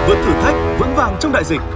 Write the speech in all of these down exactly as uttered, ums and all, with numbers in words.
vượt thử thách vững vàng trong đại dịch.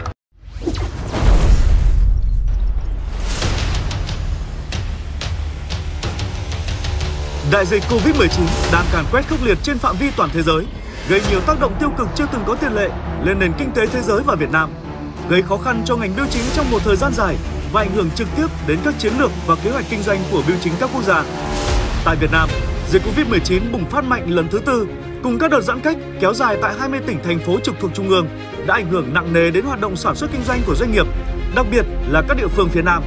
Đại dịch Covid mười chín đang càn quét khốc liệt trên phạm vi toàn thế giới, gây nhiều tác động tiêu cực chưa từng có tiền lệ lên nền kinh tế thế giới và Việt Nam, gây khó khăn cho ngành bưu chính trong một thời gian dài và ảnh hưởng trực tiếp đến các chiến lược và kế hoạch kinh doanh của bưu chính các quốc gia. Tại Việt Nam, dịch Covid mười chín bùng phát mạnh lần thứ tư cùng các đợt giãn cách kéo dài tại hai mươi tỉnh thành phố trực thuộc trung ương đã ảnh hưởng nặng nề đến hoạt động sản xuất kinh doanh của doanh nghiệp, đặc biệt là các địa phương phía Nam.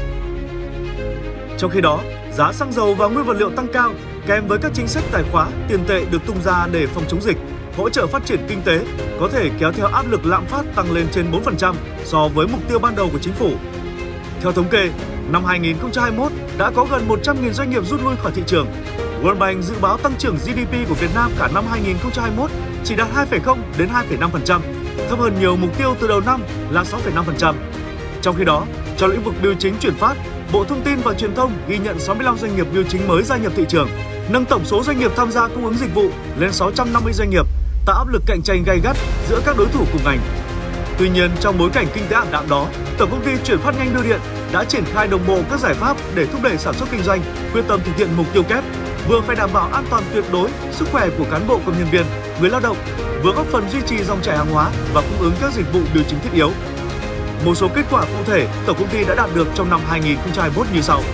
Trong khi đó, giá xăng dầu và nguyên vật liệu tăng cao kèm với các chính sách tài khóa, tiền tệ được tung ra để phòng chống dịch, hỗ trợ phát triển kinh tế có thể kéo theo áp lực lạm phát tăng lên trên bốn phần trăm so với mục tiêu ban đầu của chính phủ. Theo thống kê, năm hai nghìn không trăm hai mươi mốt đã có gần một trăm nghìn doanh nghiệp rút lui khỏi thị trường. World Bank dự báo tăng trưởng giê đê pê của Việt Nam cả năm hai nghìn không trăm hai mươi mốt chỉ đạt hai phẩy không đến hai phẩy năm phần trăm, thấp hơn nhiều mục tiêu từ đầu năm là sáu phẩy năm phần trăm. Trong khi đó, trong lĩnh vực bưu chính chuyển phát, Bộ Thông tin và Truyền thông ghi nhận sáu mươi lăm doanh nghiệp bưu chính mới gia nhập thị trường, nâng tổng số doanh nghiệp tham gia cung ứng dịch vụ lên sáu trăm năm mươi doanh nghiệp, tạo áp lực cạnh tranh gay gắt giữa các đối thủ cùng ngành. Tuy nhiên, trong bối cảnh kinh tế ảm đạm đó, Tổng công ty Chuyển phát nhanh bưu điện đã triển khai đồng bộ các giải pháp để thúc đẩy sản xuất kinh doanh, quyết tâm thực hiện mục tiêu kép, vừa phải đảm bảo an toàn tuyệt đối sức khỏe của cán bộ công nhân viên, người lao động, vừa góp phần duy trì dòng chảy hàng hóa và cung ứng các dịch vụ bưu chính thiết yếu. Một số kết quả cụ thể Tổng công ty đã đạt được trong năm hai nghìn không trăm hai mươi mốt như sau.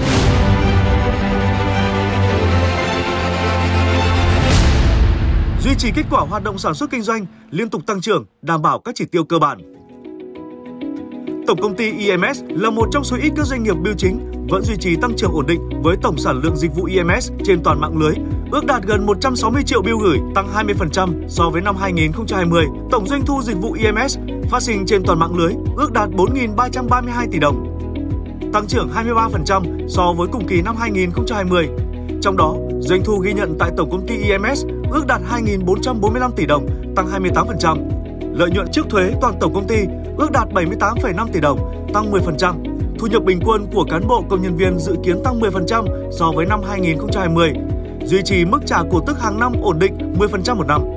Duy trì kết quả hoạt động sản xuất kinh doanh liên tục tăng trưởng, đảm bảo các chỉ tiêu cơ bản. Tổng công ty i em ét là một trong số ít các doanh nghiệp bưu chính vẫn duy trì tăng trưởng ổn định với tổng sản lượng dịch vụ i em ét trên toàn mạng lưới ước đạt gần một trăm sáu mươi triệu bưu gửi, tăng hai mươi phần trăm so với năm hai nghìn không trăm hai mươi. Tổng doanh thu dịch vụ i em ét phát sinh trên toàn mạng lưới ước đạt bốn nghìn ba trăm ba mươi hai tỷ đồng, tăng trưởng hai mươi ba phần trăm so với cùng kỳ năm hai nghìn không trăm hai mươi. Trong đó, doanh thu ghi nhận tại Tổng công ty i em ét ước đạt hai nghìn bốn trăm bốn mươi lăm tỷ đồng, tăng hai mươi tám phần trăm. Lợi nhuận trước thuế toàn tổng công ty ước đạt bảy mươi tám phẩy năm tỷ đồng, tăng mười phần trăm. Thu nhập bình quân của cán bộ công nhân viên dự kiến tăng mười phần trăm so với năm hai nghìn không trăm hai mươi. Duy trì mức trả cổ tức hàng năm ổn định mười phần trăm một năm.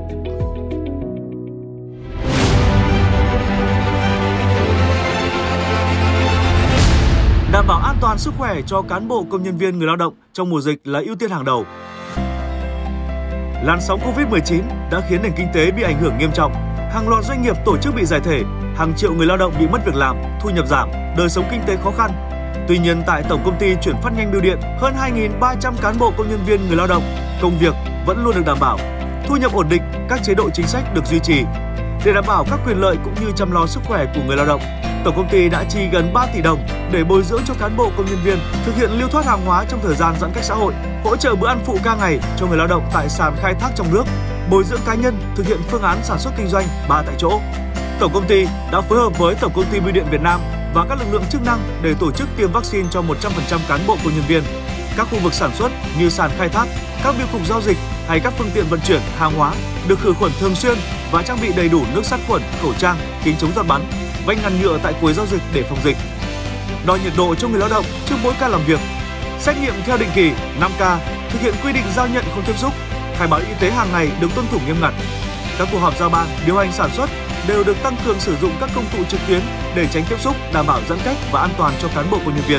Đảm bảo an toàn sức khỏe cho cán bộ công nhân viên người lao động trong mùa dịch là ưu tiên hàng đầu. Làn sóng Covid mười chín đã khiến nền kinh tế bị ảnh hưởng nghiêm trọng. Hàng loạt doanh nghiệp tổ chức bị giải thể, hàng triệu người lao động bị mất việc làm, thu nhập giảm, đời sống kinh tế khó khăn. Tuy nhiên, tại Tổng công ty Chuyển phát nhanh bưu điện, hơn hai nghìn ba trăm cán bộ công nhân viên người lao động, công việc vẫn luôn được đảm bảo, thu nhập ổn định, các chế độ chính sách được duy trì. Để đảm bảo các quyền lợi cũng như chăm lo sức khỏe của người lao động, Tổng công ty đã chi gần ba tỷ đồng để bồi dưỡng cho cán bộ công nhân viên thực hiện lưu thoát hàng hóa trong thời gian giãn cách xã hội, hỗ trợ bữa ăn phụ ca ngày cho người lao động tại sàn khai thác trong nước, bồi dưỡng cá nhân thực hiện phương án sản xuất kinh doanh ba tại chỗ. Tổng công ty đã phối hợp với Tổng công ty Bưu điện Việt Nam và các lực lượng chức năng để tổ chức tiêm vaccine cho một trăm phần trăm cán bộ công nhân viên. Các khu vực sản xuất như sàn khai thác, các bưu cục giao dịch hay các phương tiện vận chuyển hàng hóa được khử khuẩn thường xuyên và trang bị đầy đủ nước sát khuẩn, khẩu trang, kính chống giọt bắn, vách ngăn nhựa tại cuối giao dịch để phòng dịch. Đo nhiệt độ cho người lao động trước mỗi ca làm việc. Xét nghiệm theo định kỳ năm K, thực hiện quy định giao nhận không tiếp xúc, khai báo y tế hàng ngày được tuân thủ nghiêm ngặt. Các cuộc họp giao ban, điều hành sản xuất đều được tăng cường sử dụng các công cụ trực tuyến để tránh tiếp xúc, đảm bảo giãn cách và an toàn cho cán bộ công nhân viên.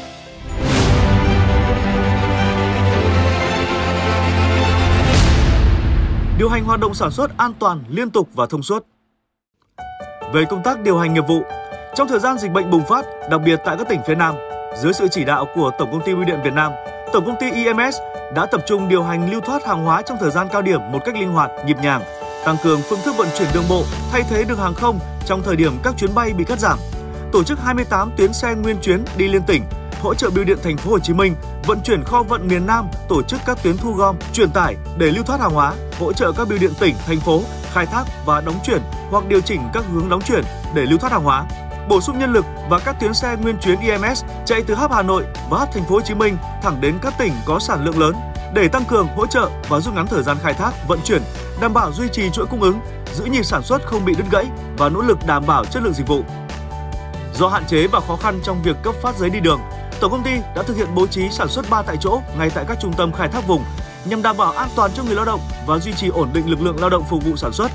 Điều hành hoạt động sản xuất an toàn, liên tục và thông suốt. Về công tác điều hành nghiệp vụ, trong thời gian dịch bệnh bùng phát, đặc biệt tại các tỉnh phía Nam, dưới sự chỉ đạo của Tổng công ty Bưu điện Việt Nam, Tổng công ty i em ét đã tập trung điều hành lưu thoát hàng hóa trong thời gian cao điểm một cách linh hoạt, nhịp nhàng, tăng cường phương thức vận chuyển đường bộ thay thế đường hàng không trong thời điểm các chuyến bay bị cắt giảm, tổ chức hai mươi tám tuyến xe nguyên chuyến đi liên tỉnh, hỗ trợ Bưu điện Thành phố Hồ Chí Minh vận chuyển kho vận miền Nam, tổ chức các tuyến thu gom, truyền tải để lưu thoát hàng hóa, hỗ trợ các bưu điện tỉnh, thành phố khai thác và đóng chuyển hoặc điều chỉnh các hướng đóng chuyển để lưu thoát hàng hóa, bổ sung nhân lực và các tuyến xe nguyên chuyến i em ét chạy từ hub Hà Nội và hub Thành phố Hồ Chí Minh thẳng đến các tỉnh có sản lượng lớn để tăng cường hỗ trợ và rút ngắn thời gian khai thác, vận chuyển, đảm bảo duy trì chuỗi cung ứng, giữ nhịp sản xuất không bị đứt gãy và nỗ lực đảm bảo chất lượng dịch vụ. Do hạn chế và khó khăn trong việc cấp phát giấy đi đường, Tổng công ty đã thực hiện bố trí sản xuất ba tại chỗ ngay tại các trung tâm khai thác vùng nhằm đảm bảo an toàn cho người lao động và duy trì ổn định lực lượng lao động phục vụ sản xuất,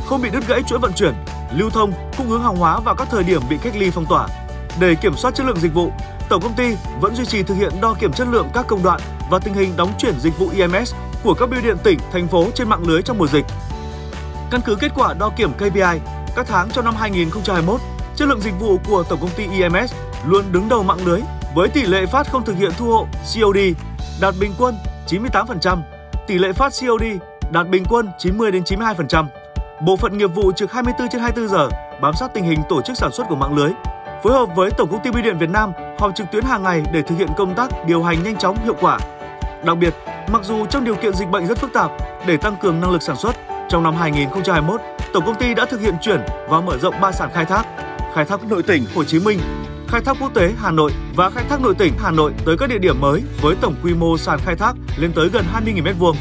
không bị đứt gãy chuỗi vận chuyển, lưu thông, cung ứng hàng hóa vào các thời điểm bị cách ly phong tỏa. Để kiểm soát chất lượng dịch vụ, tổng công ty vẫn duy trì thực hiện đo kiểm chất lượng các công đoạn và tình hình đóng chuyển dịch vụ i em ét của các bưu điện tỉnh, thành phố trên mạng lưới trong mùa dịch. Căn cứ kết quả đo kiểm K P I các tháng trong năm hai nghìn không trăm hai mươi mốt, chất lượng dịch vụ của tổng công ty i em ét luôn đứng đầu mạng lưới với tỷ lệ phát không thực hiện thu hộ C O D đạt bình quân chín mươi tám phần trăm, tỷ lệ phát C O D đạt bình quân chín mươi đến chín mươi hai phần trăm. Bộ phận nghiệp vụ trực hai mươi tư trên hai mươi tư giờ bám sát tình hình tổ chức sản xuất của mạng lưới, phối hợp với Tổng công ty Bưu điện Việt Nam họp trực tuyến hàng ngày để thực hiện công tác điều hành nhanh chóng, hiệu quả. Đặc biệt, mặc dù trong điều kiện dịch bệnh rất phức tạp, để tăng cường năng lực sản xuất, trong năm hai nghìn không trăm hai mươi mốt, tổng công ty đã thực hiện chuyển và mở rộng ba sàn khai thác: khai thác nội tỉnh Hồ Chí Minh, khai thác quốc tế Hà Nội và khai thác nội tỉnh Hà Nội tới các địa điểm mới với tổng quy mô sàn khai thác lên tới gần hai mươi nghìn mét vuông.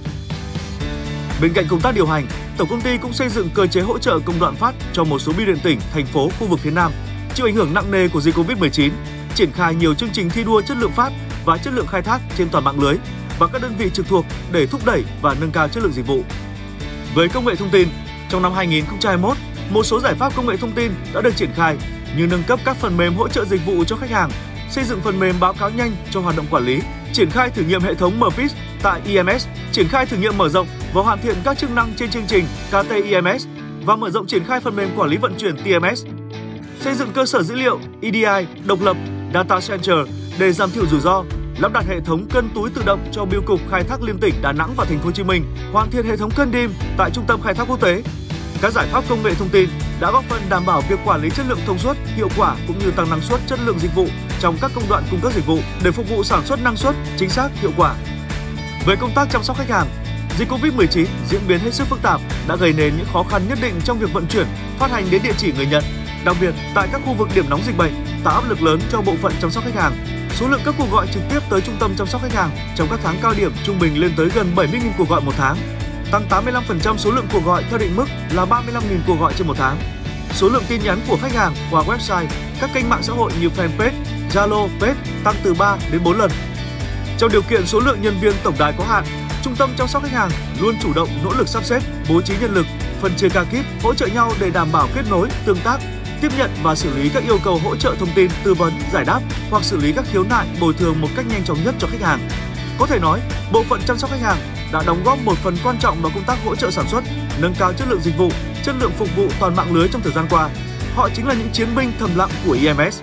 Bên cạnh công tác điều hành, tổng công ty cũng xây dựng cơ chế hỗ trợ công đoạn phát cho một số bưu điện tỉnh, thành phố, khu vực phía Nam chịu ảnh hưởng nặng nề của dịch Covid mười chín, triển khai nhiều chương trình thi đua chất lượng phát và chất lượng khai thác trên toàn mạng lưới và các đơn vị trực thuộc để thúc đẩy và nâng cao chất lượng dịch vụ. Với công nghệ thông tin, trong năm hai nghìn không trăm hai mươi mốt, một số giải pháp công nghệ thông tin đã được triển khai như nâng cấp các phần mềm hỗ trợ dịch vụ cho khách hàng, xây dựng phần mềm báo cáo nhanh cho hoạt động quản lý, triển khai thử nghiệm hệ thống M P I S tại i em ét, triển khai thử nghiệm mở rộng và hoàn thiện các chức năng trên chương trình K T i em ét và mở rộng triển khai phần mềm quản lý vận chuyển T M S. Xây dựng cơ sở dữ liệu E D I độc lập Data Center để giảm thiểu rủi ro, lắp đặt hệ thống cân túi tự động cho bưu cục khai thác liên tỉnh Đà Nẵng và Thành phố Hồ Chí Minh, hoàn thiện hệ thống cân đêm tại trung tâm khai thác quốc tế. Các giải pháp công nghệ thông tin đã góp phần đảm bảo việc quản lý chất lượng thông suốt, hiệu quả cũng như tăng năng suất, chất lượng dịch vụ trong các công đoạn cung cấp dịch vụ để phục vụ sản xuất năng suất, chính xác, hiệu quả. Về công tác chăm sóc khách hàng, dịch Covid mười chín diễn biến hết sức phức tạp đã gây nên những khó khăn nhất định trong việc vận chuyển, phát hành đến địa chỉ người nhận. Đặc biệt, tại các khu vực điểm nóng dịch bệnh, tạo áp lực lớn cho bộ phận chăm sóc khách hàng. Số lượng các cuộc gọi trực tiếp tới trung tâm chăm sóc khách hàng trong các tháng cao điểm trung bình lên tới gần bảy mươi nghìn cuộc gọi một tháng, tăng tám mươi lăm phần trăm số lượng cuộc gọi theo định mức là ba mươi lăm nghìn cuộc gọi trên một tháng. Số lượng tin nhắn của khách hàng qua website, các kênh mạng xã hội như Fanpage, Zalo, Page tăng từ ba đến bốn lần. Trong điều kiện số lượng nhân viên tổng đài có hạn, trung tâm chăm sóc khách hàng luôn chủ động nỗ lực sắp xếp, bố trí nhân lực, phân chia ca kíp, hỗ trợ nhau để đảm bảo kết nối, tương tác, tiếp nhận và xử lý các yêu cầu hỗ trợ thông tin, tư vấn, giải đáp hoặc xử lý các khiếu nại, bồi thường một cách nhanh chóng nhất cho khách hàng. Có thể nói, bộ phận chăm sóc khách hàng đã đóng góp một phần quan trọng vào công tác hỗ trợ sản xuất, nâng cao chất lượng dịch vụ, chất lượng phục vụ toàn mạng lưới trong thời gian qua. Họ chính là những chiến binh thầm lặng của i em ét.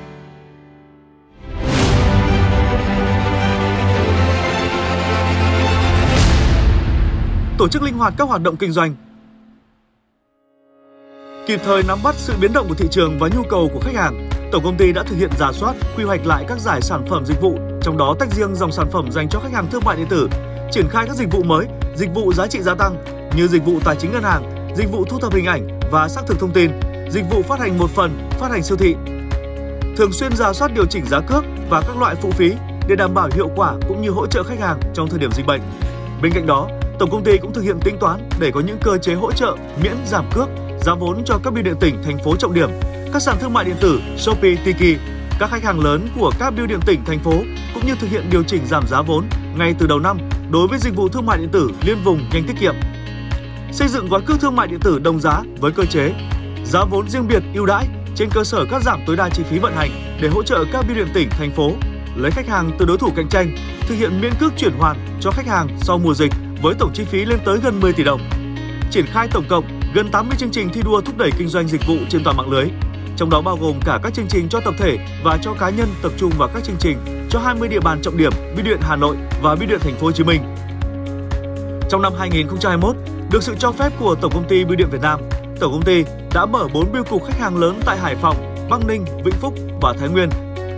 Tổ chức linh hoạt các hoạt động kinh doanh. Kịp thời nắm bắt sự biến động của thị trường và nhu cầu của khách hàng, tổng công ty đã thực hiện rà soát, quy hoạch lại các giải sản phẩm dịch vụ, trong đó tách riêng dòng sản phẩm dành cho khách hàng thương mại điện tử, triển khai các dịch vụ mới, dịch vụ giá trị gia tăng như dịch vụ tài chính ngân hàng, dịch vụ thu thập hình ảnh và xác thực thông tin, dịch vụ phát hành một phần, phát hành siêu thị. Thường xuyên rà soát điều chỉnh giá cước và các loại phụ phí để đảm bảo hiệu quả cũng như hỗ trợ khách hàng trong thời điểm dịch bệnh. Bên cạnh đó, tổng công ty cũng thực hiện tính toán để có những cơ chế hỗ trợ miễn giảm cước, giá vốn cho các bưu điện tỉnh, thành phố trọng điểm, các sàn thương mại điện tử Shopee, Tiki, các khách hàng lớn của các bưu điện tỉnh, thành phố cũng như thực hiện điều chỉnh giảm giá vốn ngay từ đầu năm đối với dịch vụ thương mại điện tử liên vùng nhanh tiết kiệm. Xây dựng gói cước thương mại điện tử đồng giá với cơ chế giá vốn riêng biệt ưu đãi trên cơ sở cắt giảm tối đa chi phí vận hành để hỗ trợ các bưu điện tỉnh, thành phố lấy khách hàng từ đối thủ cạnh tranh, thực hiện miễn cước chuyển hoàn cho khách hàng sau mùa dịch với tổng chi phí lên tới gần mười tỷ đồng. Triển khai tổng cộng gần tám mươi chương trình thi đua thúc đẩy kinh doanh dịch vụ trên toàn mạng lưới, trong đó bao gồm cả các chương trình cho tập thể và cho cá nhân, tập trung vào các chương trình cho hai mươi địa bàn trọng điểm bưu điện Hà Nội và bưu điện Thành phố Hồ Chí Minh. Trong năm hai nghìn không trăm hai mươi mốt, được sự cho phép của Tổng công ty Bưu điện Việt Nam, tổng công ty đã mở bốn bưu cục khách hàng lớn tại Hải Phòng, Bắc Ninh, Vĩnh Phúc và Thái Nguyên.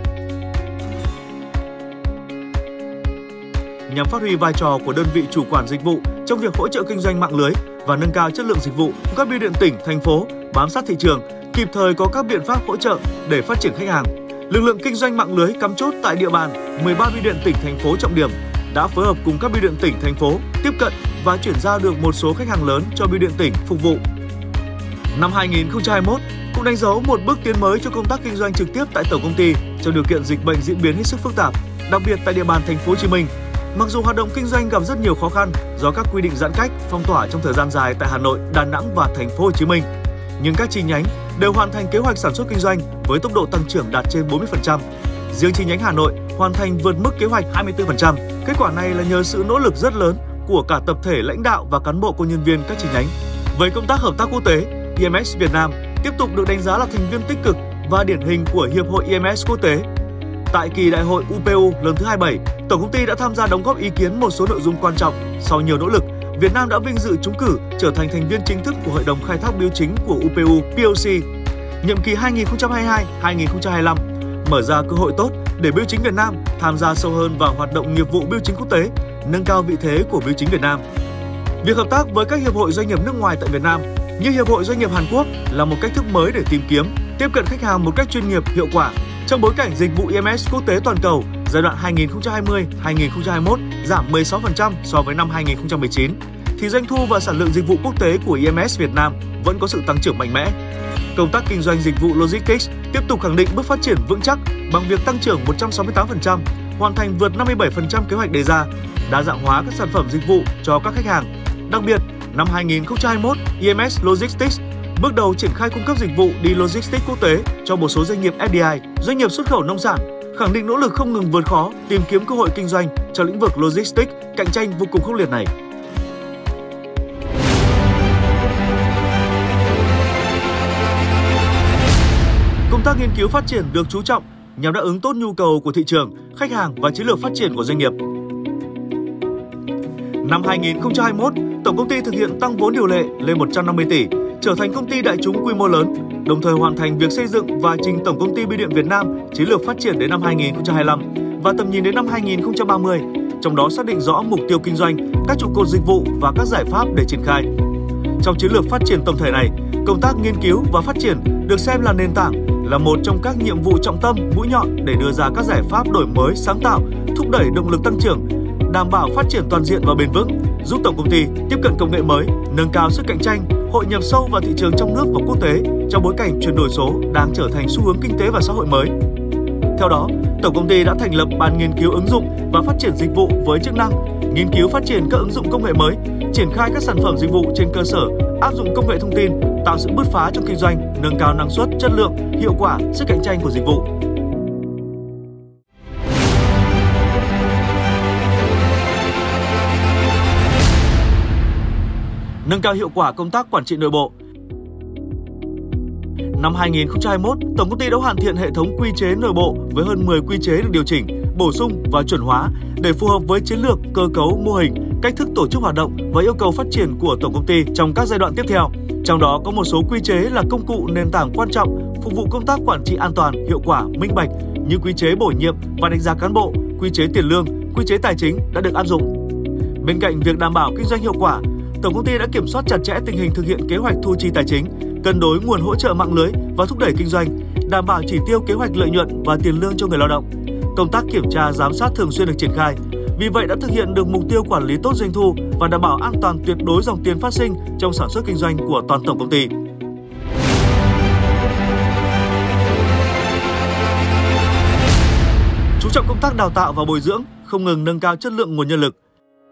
Nhằm phát huy vai trò của đơn vị chủ quản dịch vụ trong việc hỗ trợ kinh doanh mạng lưới và nâng cao chất lượng dịch vụ, các bưu điện tỉnh, thành phố bám sát thị trường, kịp thời có các biện pháp hỗ trợ để phát triển khách hàng. Lực lượng kinh doanh mạng lưới cắm chốt tại địa bàn mười ba bưu điện tỉnh, thành phố trọng điểm đã phối hợp cùng các bưu điện tỉnh, thành phố tiếp cận và chuyển giao được một số khách hàng lớn cho bưu điện tỉnh phục vụ. Năm hai nghìn không trăm hai mươi mốt cũng đánh dấu một bước tiến mới cho công tác kinh doanh trực tiếp tại tổng công ty trong điều kiện dịch bệnh diễn biến hết sức phức tạp, đặc biệt tại địa bàn Thành phố Hồ Chí Minh. Mặc dù hoạt động kinh doanh gặp rất nhiều khó khăn do các quy định giãn cách, phong tỏa trong thời gian dài tại Hà Nội, Đà Nẵng và Thành phố Hồ Chí Minh, nhưng các chi nhánh đều hoàn thành kế hoạch sản xuất kinh doanh với tốc độ tăng trưởng đạt trên bốn mươi phần trăm. Riêng chi nhánh Hà Nội hoàn thành vượt mức kế hoạch hai mươi tư phần trăm. Kết quả này là nhờ sự nỗ lực rất lớn của cả tập thể lãnh đạo và cán bộ công nhân viên các chi nhánh. Với công tác hợp tác quốc tế, i em ét Việt Nam tiếp tục được đánh giá là thành viên tích cực và điển hình của Hiệp hội i em ét quốc tế. Tại kỳ đại hội u pê u lần thứ hai mươi bảy, tổng công ty đã tham gia đóng góp ý kiến một số nội dung quan trọng. Sau nhiều nỗ lực, Việt Nam đã vinh dự trúng cử trở thành thành viên chính thức của Hội đồng Khai thác Bưu chính của u pê u pê lờ xê. Nhiệm kỳ hai nghìn không trăm hai mươi hai đến hai nghìn không trăm hai mươi lăm mở ra cơ hội tốt để Bưu chính Việt Nam tham gia sâu hơn vào hoạt động nghiệp vụ bưu chính quốc tế, nâng cao vị thế của Bưu chính Việt Nam. Việc hợp tác với các hiệp hội doanh nghiệp nước ngoài tại Việt Nam như Hiệp hội Doanh nghiệp Hàn Quốc là một cách thức mới để tìm kiếm, tiếp cận khách hàng một cách chuyên nghiệp, hiệu quả. Trong bối cảnh dịch vụ i em ét quốc tế toàn cầu giai đoạn hai nghìn không trăm hai mươi đến hai nghìn không trăm hai mươi mốt giảm mười sáu phần trăm so với năm hai nghìn không trăm mười chín, thì doanh thu và sản lượng dịch vụ quốc tế của i em ét Việt Nam vẫn có sự tăng trưởng mạnh mẽ. Công tác kinh doanh dịch vụ Logistics tiếp tục khẳng định bước phát triển vững chắc bằng việc tăng trưởng một trăm sáu mươi tám phần trăm, hoàn thành vượt năm mươi bảy phần trăm kế hoạch đề ra, đa dạng hóa các sản phẩm dịch vụ cho các khách hàng. Đặc biệt, năm hai nghìn không trăm hai mươi mốt, i em ét Logistics bước đầu triển khai cung cấp dịch vụ đi logistics quốc tế cho một số doanh nghiệp ép đê i, doanh nghiệp xuất khẩu nông sản, khẳng định nỗ lực không ngừng vượt khó tìm kiếm cơ hội kinh doanh cho lĩnh vực logistics cạnh tranh vô cùng khốc liệt này. Công tác nghiên cứu phát triển được chú trọng nhằm đáp ứng tốt nhu cầu của thị trường, khách hàng và chiến lược phát triển của doanh nghiệp. Năm hai nghìn không trăm hai mươi mốt, tổng công ty thực hiện tăng vốn điều lệ lên một trăm năm mươi tỷ, trở thành công ty đại chúng quy mô lớn, đồng thời hoàn thành việc xây dựng và trình Tổng công ty Bưu điện Việt Nam chiến lược phát triển đến năm hai nghìn không trăm hai mươi lăm và tầm nhìn đến năm hai nghìn không trăm ba mươi, trong đó xác định rõ mục tiêu kinh doanh, các trụ cột dịch vụ và các giải pháp để triển khai. Trong chiến lược phát triển tổng thể này, công tác nghiên cứu và phát triển được xem là nền tảng, là một trong các nhiệm vụ trọng tâm, mũi nhọn để đưa ra các giải pháp đổi mới, sáng tạo, thúc đẩy động lực tăng trưởng, đảm bảo phát triển toàn diện và bền vững, giúp tổng công ty tiếp cận công nghệ mới, nâng cao sức cạnh tranh, hội nhập sâu vào thị trường trong nước và quốc tế trong bối cảnh chuyển đổi số đang trở thành xu hướng kinh tế và xã hội mới. Theo đó, tổng công ty đã thành lập ban nghiên cứu ứng dụng và phát triển dịch vụ với chức năng nghiên cứu phát triển các ứng dụng công nghệ mới, triển khai các sản phẩm dịch vụ trên cơ sở áp dụng công nghệ thông tin, tạo sự bứt phá trong kinh doanh, nâng cao năng suất, chất lượng, hiệu quả, sức cạnh tranh của dịch vụ. Nâng cao hiệu quả công tác quản trị nội bộ. Năm hai nghìn không trăm hai mươi mốt, tổng công ty đã hoàn thiện hệ thống quy chế nội bộ với hơn mười quy chế được điều chỉnh, bổ sung và chuẩn hóa để phù hợp với chiến lược, cơ cấu, mô hình, cách thức tổ chức hoạt động và yêu cầu phát triển của tổng công ty trong các giai đoạn tiếp theo. Trong đó có một số quy chế là công cụ nền tảng quan trọng phục vụ công tác quản trị an toàn, hiệu quả, minh bạch như quy chế bổ nhiệm và đánh giá cán bộ, quy chế tiền lương, quy chế tài chính đã được áp dụng. Bên cạnh việc đảm bảo kinh doanh hiệu quả, tổng công ty đã kiểm soát chặt chẽ tình hình thực hiện kế hoạch thu chi tài chính, cân đối nguồn hỗ trợ mạng lưới và thúc đẩy kinh doanh, đảm bảo chỉ tiêu kế hoạch lợi nhuận và tiền lương cho người lao động. Công tác kiểm tra giám sát thường xuyên được triển khai. Vì vậy đã thực hiện được mục tiêu quản lý tốt doanh thu và đảm bảo an toàn tuyệt đối dòng tiền phát sinh trong sản xuất kinh doanh của toàn tổng công ty. Chú trọng công tác đào tạo và bồi dưỡng, không ngừng nâng cao chất lượng nguồn nhân lực.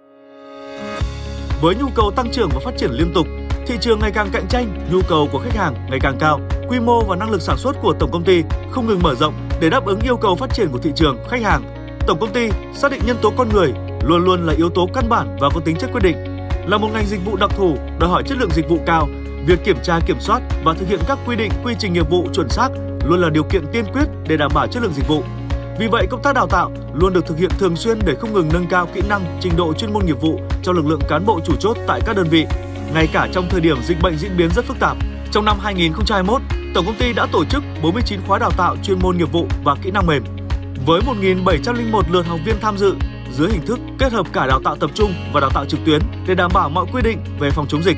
Với nhu cầu tăng trưởng và phát triển liên tục, thị trường ngày càng cạnh tranh, nhu cầu của khách hàng ngày càng cao, quy mô và năng lực sản xuất của tổng công ty không ngừng mở rộng để đáp ứng yêu cầu phát triển của thị trường, khách hàng. Tổng công ty xác định nhân tố con người luôn luôn là yếu tố căn bản và có tính chất quyết định. Là một ngành dịch vụ đặc thù đòi hỏi chất lượng dịch vụ cao, việc kiểm tra, kiểm soát và thực hiện các quy định, quy trình nghiệp vụ chuẩn xác luôn là điều kiện tiên quyết để đảm bảo chất lượng dịch vụ. Vì vậy, công tác đào tạo luôn được thực hiện thường xuyên để không ngừng nâng cao kỹ năng, trình độ chuyên môn nghiệp vụ cho lực lượng cán bộ chủ chốt tại các đơn vị, ngay cả trong thời điểm dịch bệnh diễn biến rất phức tạp. Trong năm hai nghìn không trăm hai mươi mốt, tổng công ty đã tổ chức bốn mươi chín khóa đào tạo chuyên môn nghiệp vụ và kỹ năng mềm, với một nghìn bảy trăm lẻ một lượt học viên tham dự dưới hình thức kết hợp cả đào tạo tập trung và đào tạo trực tuyến để đảm bảo mọi quy định về phòng chống dịch.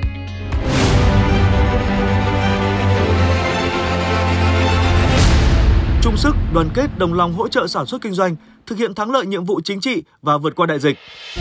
Chung sức, đoàn kết, đồng lòng hỗ trợ sản xuất kinh doanh, thực hiện thắng lợi nhiệm vụ chính trị và vượt qua đại dịch.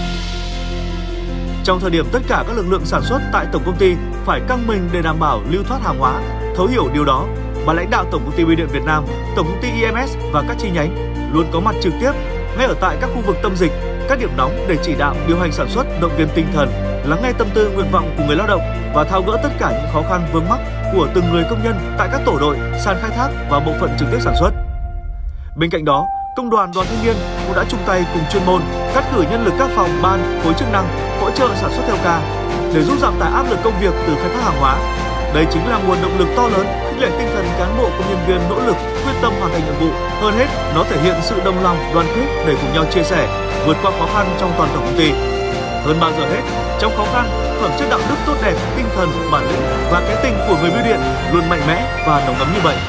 Trong thời điểm tất cả các lực lượng sản xuất tại tổng công ty phải căng mình để đảm bảo lưu thoát hàng hóa, thấu hiểu điều đó, ban lãnh đạo Tổng công ty Bưu điện Việt Nam, Tổng công ty i em ét và các chi nhánh luôn có mặt trực tiếp ngay ở tại các khu vực tâm dịch các điểm nóng để chỉ đạo, điều hành sản xuất, động viên tinh thần, lắng nghe tâm tư, nguyện vọng của người lao động và tháo gỡ tất cả những khó khăn vướng mắc của từng người công nhân tại các tổ đội, sàn khai thác và bộ phận trực tiếp sản xuất. Bên cạnh đó, Công đoàn Đoàn Thanh niên cũng đã chung tay cùng chuyên môn cắt cử nhân lực các phòng, ban, khối chức năng hỗ trợ sản xuất theo ca để giúp giảm tải áp lực công việc từ khai thác hàng hóa. Đây chính là nguồn động lực to lớn khích lệ tinh thần cán bộ công nhân viên nỗ lực, quyết tâm hoàn thành nhiệm vụ. Hơn hết, nó thể hiện sự đồng lòng, đoàn kết để cùng nhau chia sẻ, vượt qua khó khăn trong toàn tổng công ty. Hơn bao giờ hết, trong khó khăn, phẩm chất đạo đức tốt đẹp, tinh thần, bản lĩnh và cái tình của người bưu điện luôn mạnh mẽ và nồng ấm như vậy.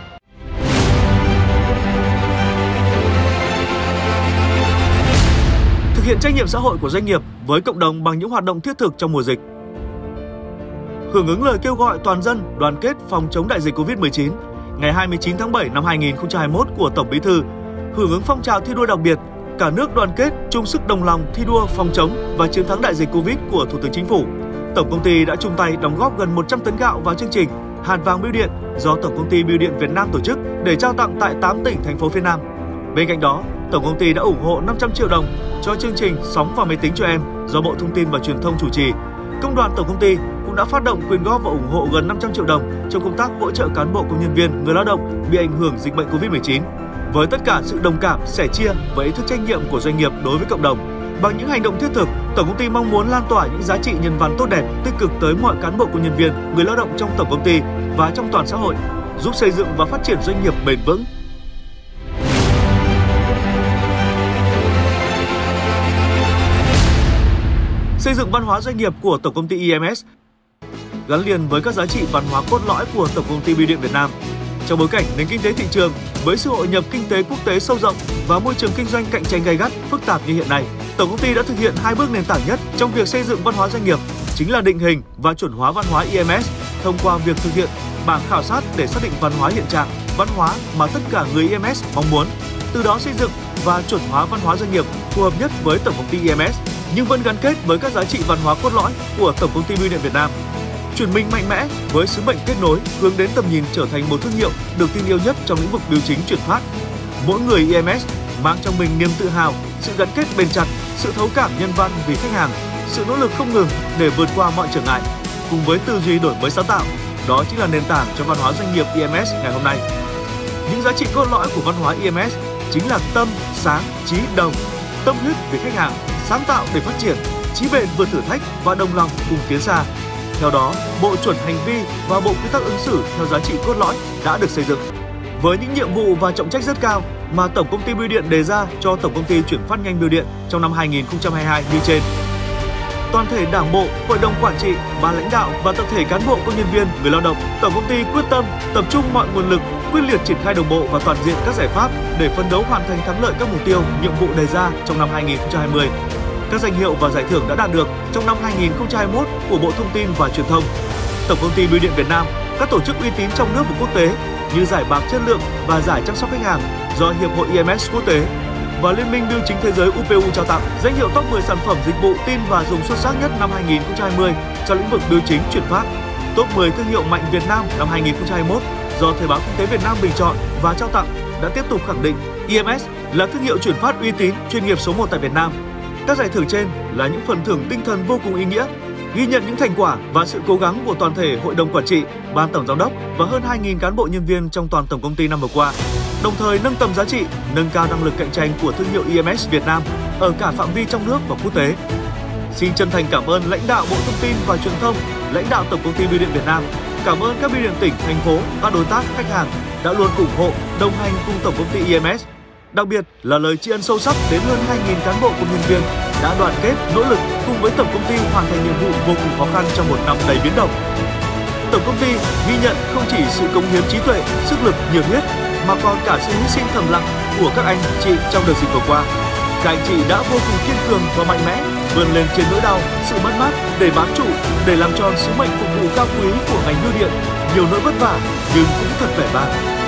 Thực hiện trách nhiệm xã hội của doanh nghiệp với cộng đồng bằng những hoạt động thiết thực trong mùa dịch. Hưởng ứng lời kêu gọi toàn dân đoàn kết phòng chống đại dịch Covid mười chín, ngày hai mươi chín tháng bảy năm hai nghìn không trăm hai mươi mốt của Tổng Bí thư, hưởng ứng phong trào thi đua đặc biệt cả nước đoàn kết chung sức đồng lòng thi đua phòng chống và chiến thắng đại dịch Covid của Thủ tướng Chính phủ, Tổng công ty đã chung tay đóng góp gần một trăm tấn gạo vào chương trình Hạt vàng bưu điện do Tổng công ty Bưu điện Việt Nam tổ chức để trao tặng tại tám tỉnh, thành phố phía Nam. Bên cạnh đó, Tổng công ty đã ủng hộ năm trăm triệu đồng cho chương trình Sóng và máy tính cho em do Bộ Thông tin và Truyền thông chủ trì. Công đoàn Tổng công ty cũng đã phát động quyên góp và ủng hộ gần năm trăm triệu đồng trong công tác hỗ trợ cán bộ công nhân viên, người lao động bị ảnh hưởng dịch bệnh Covid mười chín. Với tất cả sự đồng cảm, sẻ chia và ý thức trách nhiệm của doanh nghiệp đối với cộng đồng, bằng những hành động thiết thực, Tổng công ty mong muốn lan tỏa những giá trị nhân văn tốt đẹp, tích cực tới mọi cán bộ công nhân viên, người lao động trong tổng công ty và trong toàn xã hội, giúp xây dựng và phát triển doanh nghiệp bền vững. Xây dựng văn hóa doanh nghiệp của Tổng công ty i em ét gắn liền với các giá trị văn hóa cốt lõi của Tổng công ty Bưu điện Việt Nam. Trong bối cảnh nền kinh tế thị trường với sự hội nhập kinh tế quốc tế sâu rộng và môi trường kinh doanh cạnh tranh gay gắt, phức tạp như hiện nay, Tổng công ty đã thực hiện hai bước nền tảng nhất trong việc xây dựng văn hóa doanh nghiệp, chính là định hình và chuẩn hóa văn hóa i em ét thông qua việc thực hiện bảng khảo sát để xác định văn hóa hiện trạng, văn hóa mà tất cả người i em ét mong muốn, từ đó xây dựng và chuẩn hóa văn hóa doanh nghiệp phù hợp nhất với Tổng công ty i em ét, nhưng vẫn gắn kết với các giá trị văn hóa cốt lõi của Tổng công ty Bưu điện Việt Nam. Chuyển mình mạnh mẽ với sứ mệnh kết nối, hướng đến tầm nhìn trở thành một thương hiệu được tin yêu nhất trong lĩnh vực bưu chính chuyển phát. Mỗi người i em ét mang trong mình niềm tự hào, sự gắn kết bền chặt, sự thấu cảm nhân văn vì khách hàng, sự nỗ lực không ngừng để vượt qua mọi trở ngại. Cùng với tư duy đổi mới sáng tạo, đó chính là nền tảng cho văn hóa doanh nghiệp i em ét ngày hôm nay. Những giá trị cốt lõi của văn hóa i em ét chính là tâm, sáng, trí, đồng, tâm huyết vì khách hàng, sáng tạo để phát triển, trí bền vượt thử thách và đồng lòng cùng tiến xa. Theo đó, bộ chuẩn hành vi và bộ quy tắc ứng xử theo giá trị cốt lõi đã được xây dựng. Với những nhiệm vụ và trọng trách rất cao mà Tổng công ty Bưu điện đề ra cho Tổng công ty Chuyển phát nhanh Bưu điện trong năm hai nghìn không trăm hai mươi hai như trên. Toàn thể Đảng bộ, Hội đồng quản trị, ban lãnh đạo và tập thể cán bộ công nhân viên, người lao động, Tổng công ty quyết tâm tập trung mọi nguồn lực, quyết liệt triển khai đồng bộ và toàn diện các giải pháp để phấn đấu hoàn thành thắng lợi các mục tiêu, nhiệm vụ đề ra trong năm hai nghìn không trăm hai mươi. Các danh hiệu và giải thưởng đã đạt được trong năm hai nghìn không trăm hai mươi mốt của Bộ Thông tin và Truyền thông, Tổng công ty Bưu điện Việt Nam, các tổ chức uy tín trong nước và quốc tế như giải bạc chất lượng và giải chăm sóc khách hàng do Hiệp hội i em ét quốc tế và Liên minh Bưu chính Thế giới u pê u trao tặng danh hiệu top mười sản phẩm dịch vụ tin và dùng xuất sắc nhất năm hai nghìn không trăm hai mươi trong lĩnh vực bưu chính chuyển phát, top mười thương hiệu mạnh Việt Nam năm hai nghìn không trăm hai mươi mốt do Thời báo Kinh tế Việt Nam bình chọn và trao tặng đã tiếp tục khẳng định i em ét là thương hiệu chuyển phát uy tín, chuyên nghiệp số một tại Việt Nam. Các giải thưởng trên là những phần thưởng tinh thần vô cùng ý nghĩa, ghi nhận những thành quả và sự cố gắng của toàn thể Hội đồng Quản trị, Ban Tổng Giám đốc và hơn hai nghìn cán bộ nhân viên trong toàn Tổng công ty năm vừa qua, đồng thời nâng tầm giá trị, nâng cao năng lực cạnh tranh của thương hiệu i em ét Việt Nam ở cả phạm vi trong nước và quốc tế. Xin chân thành cảm ơn lãnh đạo Bộ Thông tin và Truyền thông, lãnh đạo Tổng công ty Bưu điện Việt Nam, cảm ơn các bưu điện tỉnh, thành phố, các đối tác, khách hàng đã luôn ủng hộ, đồng hành cùng Tổng công ty i em ét. Đặc biệt là lời tri ân sâu sắc đến hơn hai nghìn cán bộ công nhân viên đã đoàn kết, nỗ lực cùng với Tổng công ty hoàn thành nhiệm vụ vô cùng khó khăn trong một năm đầy biến động. Tổng công ty ghi nhận không chỉ sự cống hiến trí tuệ, sức lực, nhiệt huyết mà còn cả sự hy sinh thầm lặng của các anh chị trong đợt dịch vừa qua. Các anh chị đã vô cùng kiên cường và mạnh mẽ vươn lên trên nỗi đau, sự mất mát để bám trụ, để làm tròn sứ mệnh phục vụ cao quý của ngành bưu điện. Nhiều nỗi vất vả nhưng cũng thật vẻ vang.